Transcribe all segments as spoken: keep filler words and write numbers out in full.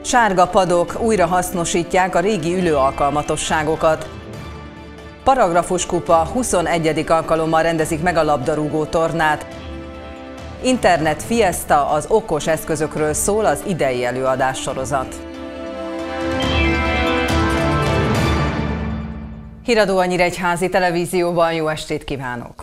Sárga padok, újra hasznosítják a régi ülőalkalmatosságokat. Paragrafus kupa, huszonegyedik alkalommal rendezik meg a labdarúgó tornát. Internet fiesta, az okos eszközökről szól az idei előadássorozat. Híradó a Nyíregyházi Televízióban, jó estét kívánok!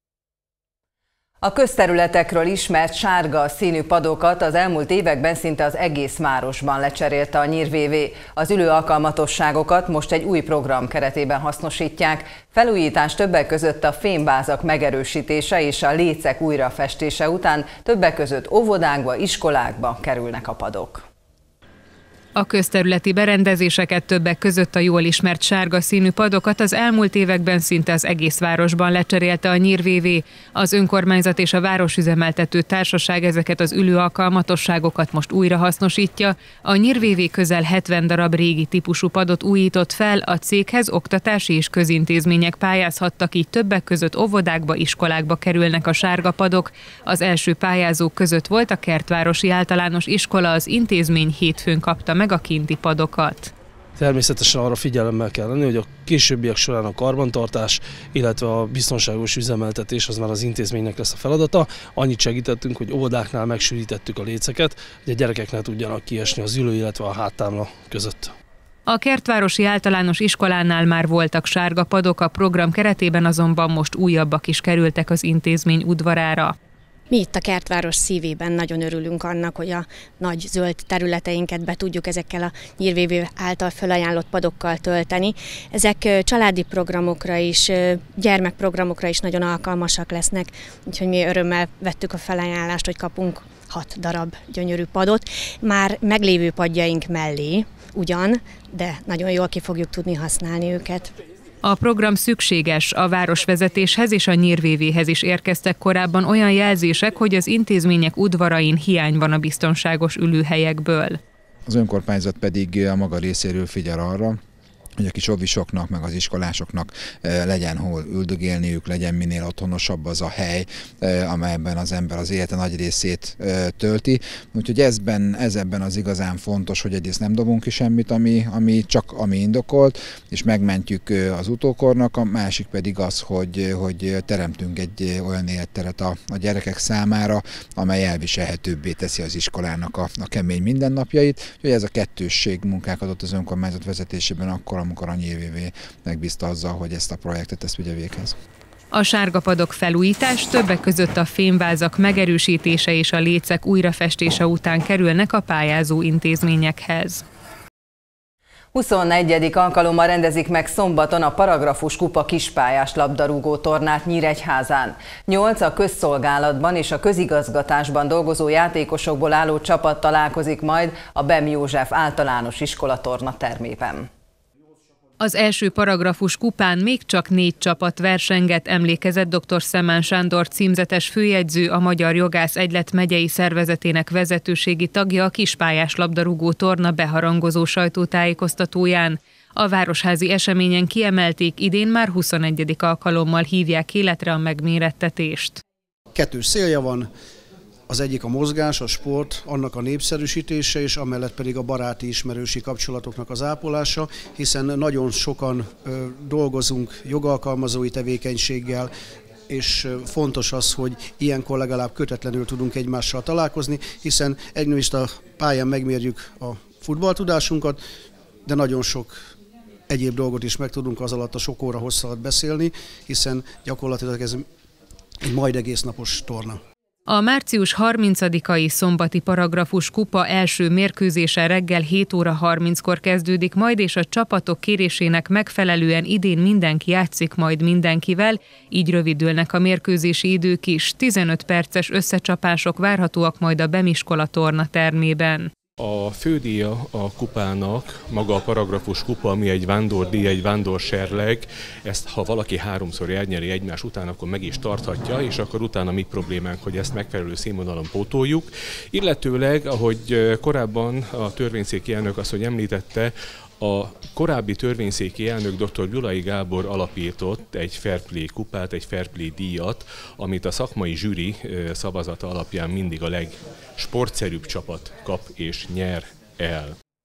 A közterületekről ismert sárga színű padokat az elmúlt években szinte az egész városban lecserélte a Nyír vé vé. Az ülőalkalmatosságokat most egy új program keretében hasznosítják. Felújítás többek között a fémvázak megerősítése és a lécek újrafestése után többek között óvodákba, iskolákba kerülnek a padok. A közterületi berendezéseket, többek között a jól ismert sárga színű padokat az elmúlt években szinte az egész városban lecserélte a Nyír vé vé. Az önkormányzat és a városüzemeltető társaság ezeket az ülőalkalmatosságokat most újra hasznosítja. A Nyír vé vé közel hetven darab régi típusú padot újított fel, a céghez oktatási és közintézmények pályázhattak, így többek között óvodákba, iskolákba kerülnek a sárga padok. Az első pályázók között volt a Kertvárosi Általános Iskola, az intézmény hétfőn kapta meg a kinti padokat. Természetesen arra figyelemmel kell lenni, hogy a későbbiek során a karbantartás, illetve a biztonságos üzemeltetés az már az intézménynek lesz a feladata. Annyit segítettünk, hogy óvodáknál megsűrítettük a léceket, hogy a gyerekek ne tudjanak kiesni az ülő, illetve a háttámla között. A Kertvárosi Általános Iskolánál már voltak sárga padok, a program keretében azonban most újabbak is kerültek az intézmény udvarára. Mi itt a Kertváros szívében nagyon örülünk annak, hogy a nagy zöld területeinket be tudjuk ezekkel a Nyír vé vé által felajánlott padokkal tölteni. Ezek családi programokra is, gyermekprogramokra is nagyon alkalmasak lesznek, úgyhogy mi örömmel vettük a felajánlást, hogy kapunk hat darab gyönyörű padot. Már meglévő padjaink mellé ugyan, de nagyon jól ki fogjuk tudni használni őket. A program szükséges, a városvezetéshez és a Nyír vé véhez is érkeztek korábban olyan jelzések, hogy az intézmények udvarain hiány van a biztonságos ülőhelyekből. Az önkormányzat pedig a maga részéről figyel arra, hogy a kis óvisoknak, meg az iskolásoknak legyen hol üldögélniük, legyen minél otthonosabb az a hely, amelyben az ember az élete nagy részét tölti. Úgyhogy ezben, ez ebben az igazán fontos, hogy egyrészt nem dobunk ki semmit, ami, ami csak ami indokolt, és megmentjük az utókornak, a másik pedig az, hogy, hogy teremtünk egy olyan életteret a, a gyerekek számára, amely elviselhetőbbé teszi az iskolának a, a kemény mindennapjait. Úgyhogy ez a kettősség munkák adott az önkormányzat vezetésében akkor, amikor a Nyír vé vé megbízta azzal, hogy ezt a projektet ezt vigye véghez. A sárga padok felújítás többek között a fémvázak megerősítése és a lécek újrafestése után kerülnek a pályázó intézményekhez. huszonegyedik alkalommal rendezik meg szombaton a Paragrafus kupa kispályás labdarúgó tornát Nyíregyházán. Nyolc a közszolgálatban és a közigazgatásban dolgozó játékosokból álló csapat találkozik majd a Bem József Általános Iskola tornatermében. Az első Paragrafus kupán még csak négy csapat versenget, emlékezett dr. Szemán Sándor címzetes főjegyző, a Magyar Jogász Egylet megyei szervezetének vezetőségi tagja a kispályás labdarúgó torna beharangozó sajtótájékoztatóján. A városházi eseményen kiemelték, idén már huszonegyedik alkalommal hívják életre a megmérettetést. Kettős célja van. Az egyik a mozgás, a sport, annak a népszerűsítése, és amellett pedig a baráti ismerősi kapcsolatoknak az ápolása, hiszen nagyon sokan ö, dolgozunk jogalkalmazói tevékenységgel, és fontos az, hogy ilyenkor legalább kötetlenül tudunk egymással találkozni, hiszen egyrészt a pályán megmérjük a futballtudásunkat, de nagyon sok egyéb dolgot is meg tudunk az alatt a sok óra hossz alatt beszélni, hiszen gyakorlatilag ez egy majd egész napos torna. A március harmincadikai szombati Paragrafus kupa első mérkőzése reggel hét óra harminckor kezdődik majd, és a csapatok kérésének megfelelően idén mindenki játszik majd mindenkivel, így rövidülnek a mérkőzési idők is, tizenöt perces összecsapások várhatóak majd a Bem iskola tornatermében. A fődíja a kupának, maga a Paragrafus kupa, ami egy vándordíj, egy vándorserleg, ezt ha valaki háromszor elnyeri egymás után, akkor meg is tarthatja, és akkor utána mi problémánk, hogy ezt megfelelő színvonalon pótoljuk. Illetőleg, ahogy korábban a törvényszéki elnök azt, hogy említette, a korábbi törvényszéki elnök dr. Gyulai Gábor alapított egy Fair Play kupát, egy Fair Play díjat, amit a szakmai zsűri szavazata alapján mindig a legsportszerűbb csapat kap és nyer el.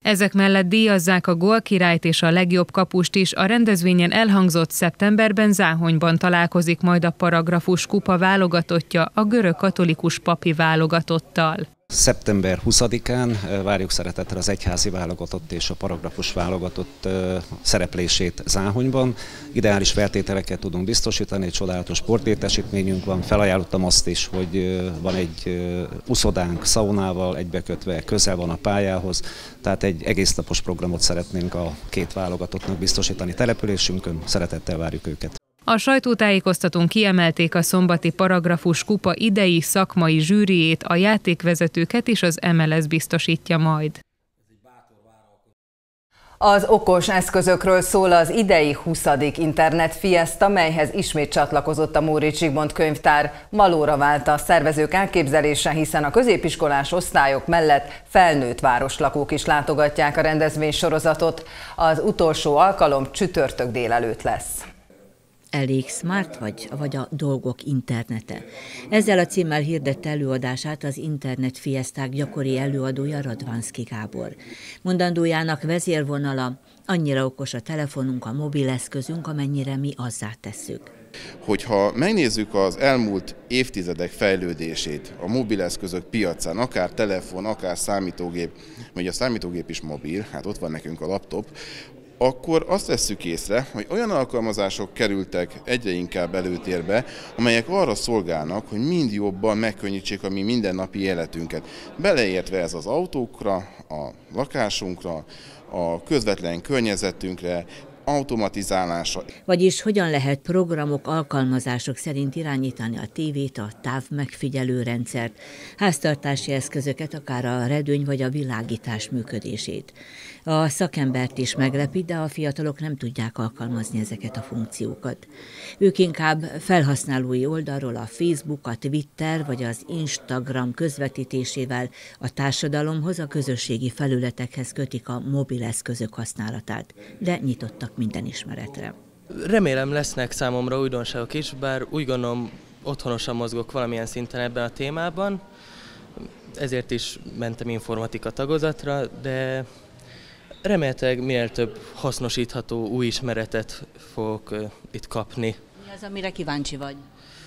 Ezek mellett díjazzák a gólkirályt és a legjobb kapust is. A rendezvényen elhangzott, szeptemberben Záhonyban találkozik majd a Paragrafus kupa válogatottja a görög katolikus papi válogatottal. szeptember huszadikán várjuk szeretettel az egyházi válogatott és a paragrafus válogatott szereplését Záhonyban. Ideális feltételeket tudunk biztosítani, egy csodálatos sportlétesítményünk van. Felajánlottam azt is, hogy van egy uszodánk szaunával egybekötve, közel van a pályához, tehát egy egész napos programot szeretnénk a két válogatottnak biztosítani településünkön, szeretettel várjuk őket. A sajtótájékoztatón kiemelték a szombati Paragrafus kupa idei szakmai zsűriét, a játékvezetőket is az em el es biztosítja majd. Az okos eszközökről szól az idei huszadik Internet Fiesta, melyhez ismét csatlakozott a Móricz Zsigmond könyvtár. Malóra vált a szervezők elképzelése, hiszen a középiskolás osztályok mellett felnőtt városlakók is látogatják a rendezvénysorozatot. Az utolsó alkalom csütörtök délelőtt lesz. Elég smart vagy, vagy a dolgok internete. Ezzel a címmel hirdette előadását az Internet Fiesták gyakori előadója Radvanszky Gábor. Mondandójának vezérvonala: annyira okos a telefonunk, a mobileszközünk, amennyire mi azzá tesszük. Hogyha megnézzük az elmúlt évtizedek fejlődését a mobileszközök piacán, akár telefon, akár számítógép, vagy a számítógép is mobil, hát ott van nekünk a laptop, akkor azt vesszük észre, hogy olyan alkalmazások kerültek egyre inkább előtérbe, amelyek arra szolgálnak, hogy mind jobban megkönnyítsék a mi mindennapi életünket. Beleértve ez az autókra, a lakásunkra, a közvetlen környezetünkre, automatizálásra. Vagyis hogyan lehet programok, alkalmazások szerint irányítani a tévét, a távmegfigyelő rendszert, háztartási eszközöket, akár a redőny vagy a világítás működését. A szakembert is meglepi, de a fiatalok nem tudják alkalmazni ezeket a funkciókat. Ők inkább felhasználói oldalról a Facebook, a Twitter vagy az Instagram közvetítésével a társadalomhoz, a közösségi felületekhez kötik a mobileszközök használatát, de nyitottak minden ismeretre. Remélem lesznek számomra újdonságok is, bár úgy gondolom otthonosan mozgok valamilyen szinten ebben a témában, ezért is mentem informatika tagozatra, de remélhetőleg minél több hasznosítható új ismeretet fogok uh, itt kapni. Mi az, amire kíváncsi vagy?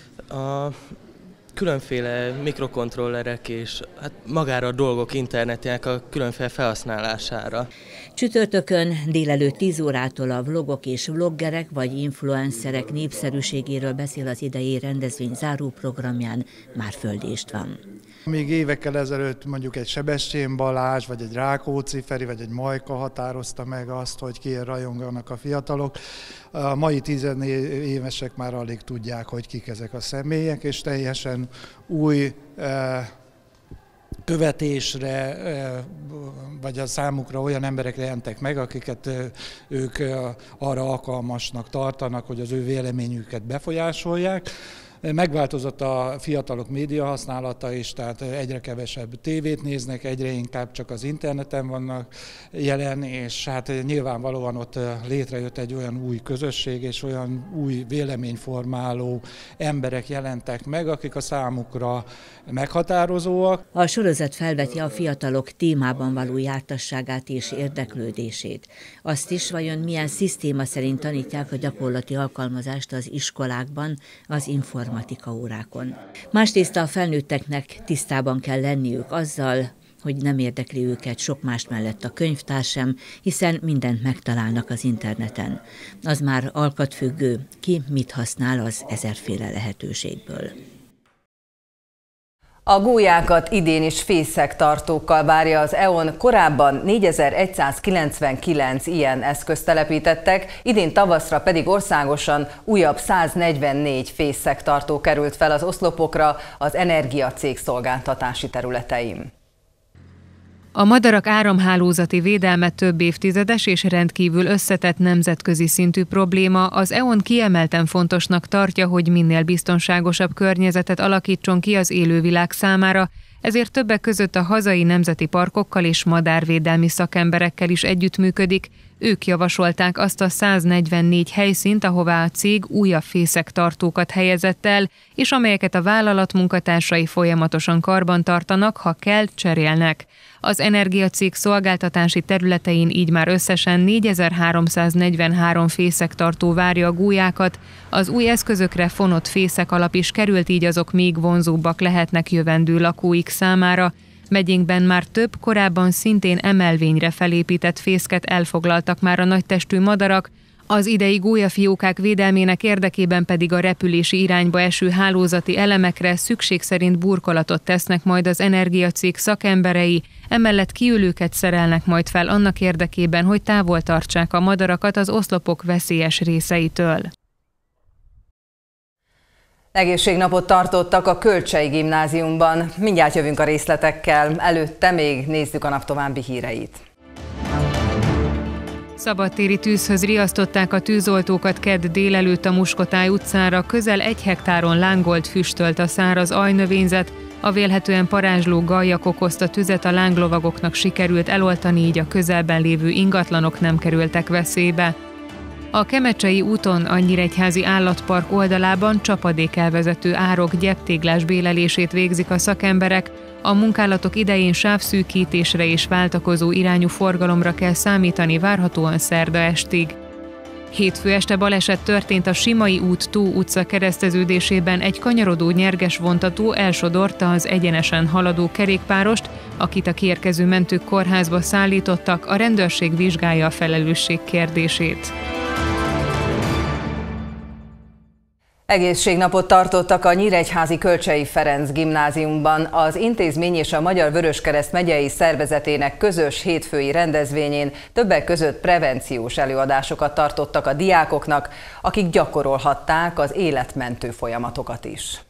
A különféle mikrokontrollerek és hát magára a dolgok internetének a különféle felhasználására. Csütörtökön délelőtt tíz órától a vlogok és vloggerek vagy influencerek népszerűségéről beszél az idei rendezvény záróprogramján Márföldi István. Még évekkel ezelőtt mondjuk egy Sebestyén Balázs, vagy egy Rákóczi Feri, vagy egy Majka határozta meg azt, hogy kiért rajonganak a fiatalok. A mai tizenévesek már alig tudják, hogy kik ezek a személyek, és teljesen új követésre, vagy a számukra olyan emberek jelentek meg, akiket ők arra alkalmasnak tartanak, hogy az ő véleményüket befolyásolják. Megváltozott a fiatalok média használata is, tehát egyre kevesebb tévét néznek, egyre inkább csak az interneten vannak jelen, és hát nyilvánvalóan ott létrejött egy olyan új közösség, és olyan új véleményformáló emberek jelentek meg, akik a számukra meghatározóak. A sorozat felveti a fiatalok témában való jártasságát és érdeklődését. Azt is, vajon milyen szisztéma szerint tanítják a gyakorlati alkalmazást az iskolákban, az informatika órákon. Másrészt a felnőtteknek tisztában kell lenniük azzal, hogy nem érdekli őket sok más mellett a könyvtár sem, hiszen mindent megtalálnak az interneten. Az már alkatfüggő, ki mit használ az ezerféle lehetőségből. A gólyákat idén is fészektartókkal várja az é o en, korábban négyezer-egyszázkilencvenkilenc ilyen eszközt telepítettek, idén tavaszra pedig országosan újabb száznegyvennégy fészektartó került fel az oszlopokra az energiacég szolgáltatási területein. A madarak áramhálózati védelme több évtizedes és rendkívül összetett nemzetközi szintű probléma. Az é o en kiemelten fontosnak tartja, hogy minél biztonságosabb környezetet alakítson ki az élővilág számára, ezért többek között a hazai nemzeti parkokkal és madárvédelmi szakemberekkel is együttműködik. Ők javasolták azt a száznegyvennégy helyszínt, ahová a cég újabb fészektartókat helyezett el, és amelyeket a vállalat munkatársai folyamatosan karbantartanak, ha kell, cserélnek. Az energiacég szolgáltatási területein így már összesen négyezer-háromszáznegyvenhárom fészektartó várja a gólyákat, az új eszközökre fonott fészek alap is került, így azok még vonzóbbak lehetnek jövendő lakóik számára. Megyénkben már több, korábban szintén emelvényre felépített fészket elfoglaltak már a nagytestű madarak, az idei gólyafiókák védelmének érdekében pedig a repülési irányba eső hálózati elemekre szükség szerint burkolatot tesznek majd az energiacég szakemberei, emellett kiülőket szerelnek majd fel annak érdekében, hogy távol tartsák a madarakat az oszlopok veszélyes részeitől. Egészségnapot tartottak a Kölcsey Gimnáziumban. Mindjárt jövünk a részletekkel, előtte még nézzük a nap további híreit. Szabadtéri tűzhöz riasztották a tűzoltókat kedd délelőtt a Muskotály utcára, közel egy hektáron lángolt, füstölt a száraz ajnövényzet, a vélhetően parázsló gallyak okozta tüzet a lánglovagoknak sikerült eloltani, így a közelben lévő ingatlanok nem kerültek veszélybe. A Kemecsei úton a Nyíregyházi Állatpark oldalában csapadékelvezető árok gyeptéglás bélelését végzik a szakemberek, a munkálatok idején sávszűkítésre és váltakozó irányú forgalomra kell számítani várhatóan szerda estig. Hétfő este baleset történt a Simai út Tó utca kereszteződésében, egy kanyarodó nyerges vontató elsodorta az egyenesen haladó kerékpárost, akit a kiérkező mentők kórházba szállítottak, a rendőrség vizsgálja a felelősség kérdését. Egészségnapot tartottak a Nyíregyházi Kölcsey Ferenc Gimnáziumban. Az intézmény és a Magyar Vöröskereszt megyei szervezetének közös hétfői rendezvényén többek között prevenciós előadásokat tartottak a diákoknak, akik gyakorolhatták az életmentő folyamatokat is.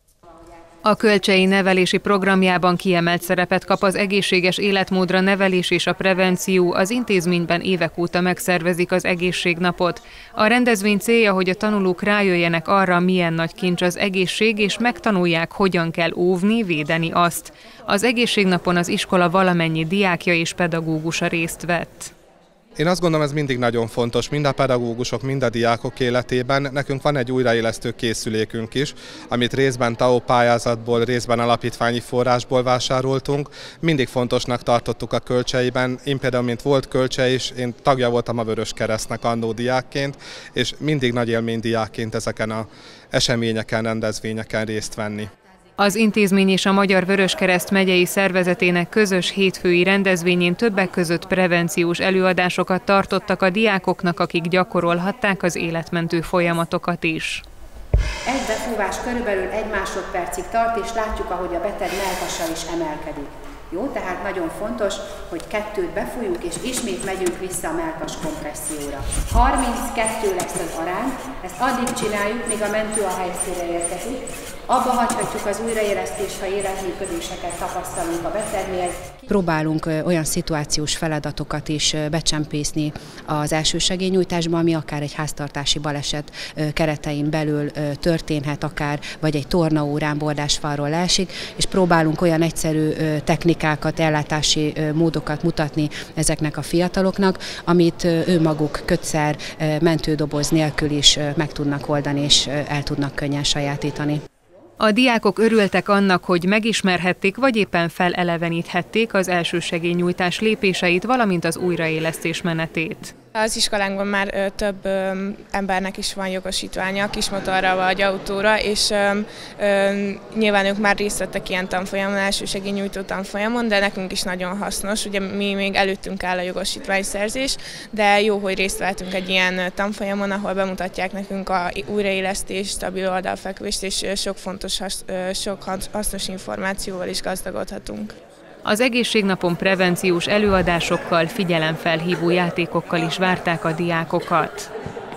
A Kölcsey nevelési programjában kiemelt szerepet kap az egészséges életmódra nevelés és a prevenció, az intézményben évek óta megszervezik az egészségnapot. A rendezvény célja, hogy a tanulók rájöjjenek arra, milyen nagy kincs az egészség, és megtanulják, hogyan kell óvni, védeni azt. Az egészségnapon az iskola valamennyi diákja és pedagógusa részt vett. Én azt gondolom, ez mindig nagyon fontos, mind a pedagógusok, mind a diákok életében. Nekünk van egy újraélesztő készülékünk is, amit részben té á o pályázatból, részben alapítványi forrásból vásároltunk. Mindig fontosnak tartottuk a Kölcseyben. Én például, mint volt Kölcsey is, én tagja voltam a Vöröskeresztnek annó diákként, és mindig nagy élmény diákként ezeken az eseményeken, rendezvényeken részt venni. Az intézmény és a Magyar Vöröskereszt megyei szervezetének közös hétfői rendezvényén többek között prevenciós előadásokat tartottak a diákoknak, akik gyakorolhatták az életmentő folyamatokat is. Egy befúvás körülbelül egy másodpercig tart, és látjuk, ahogy a beteg mellkasa is emelkedik. Jó, tehát nagyon fontos, hogy kettőt befújjuk, és ismét megyünk vissza a mellkas kompresszióra. harminckettő lesz az arány, ezt addig csináljuk, míg a mentő a helyszínre érkezik. Abba hagyhatjuk az újraélesztést, ha életműködéseket tapasztalunk a betegnél. Próbálunk olyan szituációs feladatokat is becsempészni az elsősegélynyújtásba, ami akár egy háztartási baleset keretein belül történhet, akár vagy egy tornaórán bordásfalról leesik, és próbálunk olyan egyszerű technikákat, ellátási módokat mutatni ezeknek a fiataloknak, amit ő maguk kötszer, mentődoboz nélkül is meg tudnak oldani, és el tudnak könnyen sajátítani. A diákok örültek annak, hogy megismerhették vagy éppen feleleveníthették az elsősegélynyújtás lépéseit, valamint az újraélesztés menetét. Az iskolánkban már ö, több ö, embernek is van jogosítványa, kismotorra vagy autóra, és ö, ö, nyilván ők már részt vettek ilyen tanfolyamon, elsősegélynyújtó tanfolyamon, de nekünk is nagyon hasznos. Ugye mi még előttünk áll a jogosítványszerzés, de jó, hogy részt vettünk egy ilyen tanfolyamon, ahol bemutatják nekünk a újraélesztést, stabil oldalfekvést, és sok fontos, sok hasznos információval is gazdagodhatunk. Az egészségnapon prevenciós előadásokkal, figyelemfelhívó játékokkal is várták a diákokat.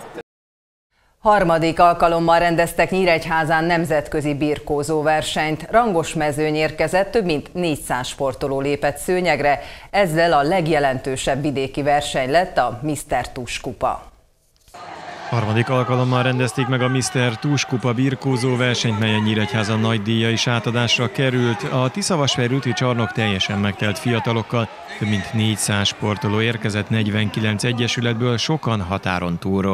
Harmadik alkalommal rendeztek Nyíregyházán nemzetközi birkózó versenyt. Rangos mezőny érkezett, több mint négyszáz sportoló lépett szőnyegre, ezzel a legjelentősebb vidéki verseny lett a miszter Tuss kupa. Harmadik alkalommal rendezték meg a miszter Tuss kupa birkózó versenyt, melyen Nyíregyházan nagy díja is átadásra került. A Tiszavasvári úti csarnok teljesen megtelt fiatalokkal, több mint négyszáz sportoló érkezett negyvenkilence egyesületből, sokan határon túlról.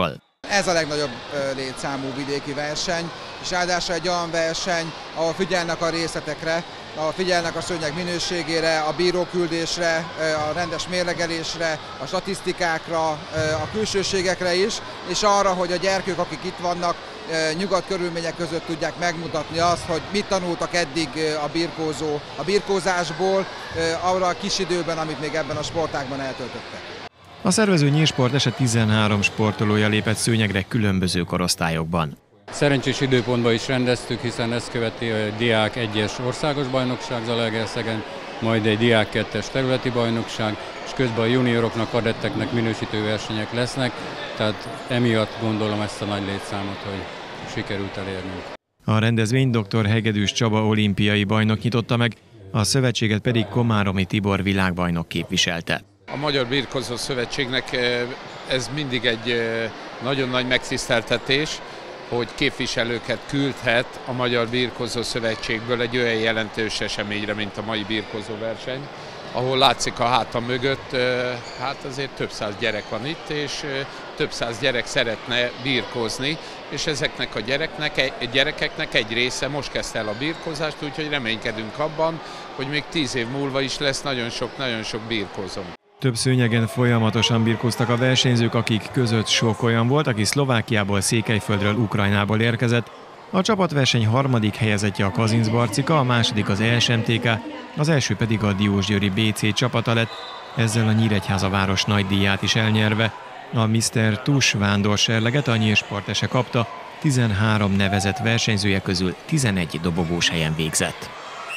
Ez a legnagyobb létszámú vidéki verseny, és ráadásul egy olyan verseny, ahol figyelnek a részletekre, ahol figyelnek a szőnyeg minőségére, a bíróküldésre, a rendes mérlegelésre, a statisztikákra, a külsőségekre is, és arra, hogy a gyerkők, akik itt vannak, nyugodt körülmények között tudják megmutatni azt, hogy mit tanultak eddig a birkózó, a birkózásból, arra a kis időben, amit még ebben a sportágban eltöltöttek. A szervező Nyírsport eset tizenhárom sportolója lépett szőnyegre különböző korosztályokban. Szerencsés időpontban is rendeztük, hiszen ezt követi a diák egyes országos bajnokság Zalaegerszegen, majd egy diák kettes területi bajnokság, és közben a junioroknak, kadetteknek minősítő versenyek lesznek, tehát emiatt gondolom ezt a nagy létszámot, hogy sikerült elérnünk. A rendezvény dr. Hegedűs Csaba olimpiai bajnok nyitotta meg, a szövetséget pedig Komáromi Tibor világbajnok képviselte. A Magyar Birkózó Szövetségnek ez mindig egy nagyon nagy megtiszteltetés, hogy képviselőket küldhet a Magyar Birkózó Szövetségből egy olyan jelentős eseményre, mint a mai birkózóverseny, ahol látszik a hátam mögött, hát azért több száz gyerek van itt, és több száz gyerek szeretne birkózni, és ezeknek a gyereknek, gyerekeknek egy része most kezdte el a birkózást, úgyhogy reménykedünk abban, hogy még tíz év múlva is lesz nagyon sok, nagyon sok birkózó. Több szőnyegen folyamatosan birkóztak a versenyzők, akik között sok olyan volt, aki Szlovákiából, Székelyföldről, Ukrajnából érkezett. A csapatverseny harmadik helyezettje a Kazinc Barcika, a második az es em té ká, az első pedig a Diósgyőri bé cé csapata lett, ezzel a Nyíregyháza város nagydíját is elnyerve. A miszter Tus vándorserleget a Nyírsport ese kapta, tizenhárom nevezett versenyzője közül tizenegy dobogós helyen végzett.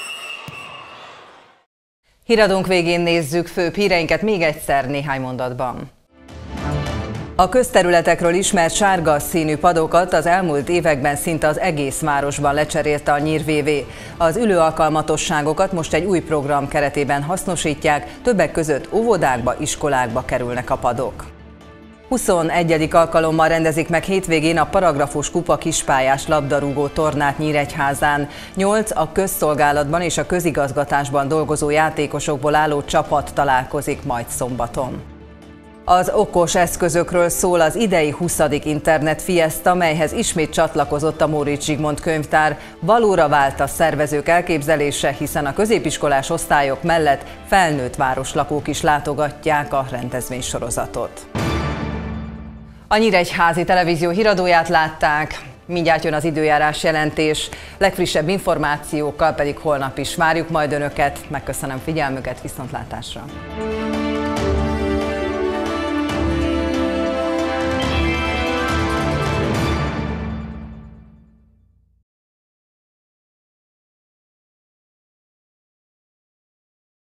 Híradónk végén nézzük főbb híreinket még egyszer néhány mondatban. A közterületekről ismert sárga színű padokat az elmúlt években szinte az egész városban lecserélte a Nyír vé vé. Az ülőalkalmatosságokat most egy új program keretében hasznosítják, többek között óvodákba, iskolákba kerülnek a padok. huszonegyedik alkalommal rendezik meg hétvégén a Paragrafus Kupa kispályás labdarúgó tornát Nyíregyházán. Nyolc a közszolgálatban és a közigazgatásban dolgozó játékosokból álló csapat találkozik majd szombaton. Az okos eszközökről szól az idei huszadik internet fiesta, melyhez ismét csatlakozott a Móricz Zsigmond könyvtár. Valóra vált a szervezők elképzelése, hiszen a középiskolás osztályok mellett felnőtt városlakók is látogatják a rendezvénysorozatot. A Nyíregyházi Televízió híradóját látták, mindjárt jön az időjárás jelentés, legfrissebb információkkal pedig holnap is várjuk majd Önöket. Megköszönöm figyelmüket, viszontlátásra!